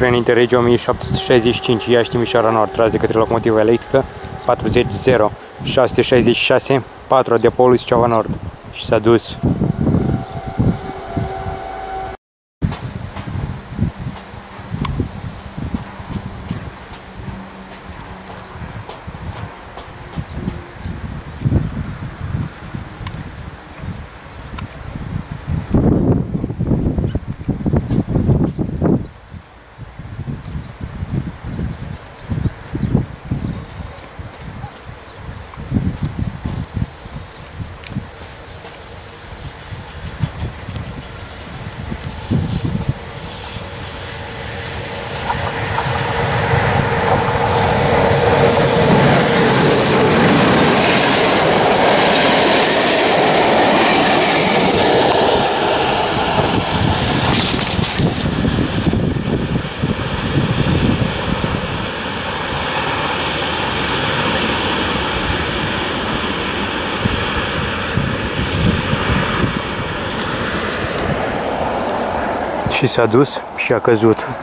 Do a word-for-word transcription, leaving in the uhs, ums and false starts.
Tren Interregio o mie șapte sute șaizeci și cinci Iași Timișoara Nord, tras de către locomotivă electrică patruzeci zero șase sute șaizeci și șase patru depoului Suceava Nord și s-a dus. Și s-a dus și a căzut.